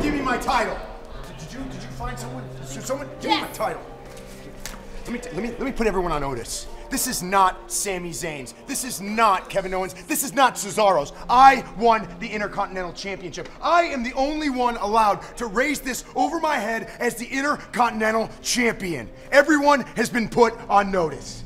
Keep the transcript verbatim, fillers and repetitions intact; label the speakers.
Speaker 1: give me my title. Did you, did you find someone? Did someone give
Speaker 2: Yes.
Speaker 1: me my title? Let me, let me, let me put everyone on notice. This is not Sami Zayn's. This is not Kevin Owens. This is not Cesaro's. I won the Intercontinental Championship. I am the only one allowed to raise this over my head as the Intercontinental Champion. Everyone has been put on notice.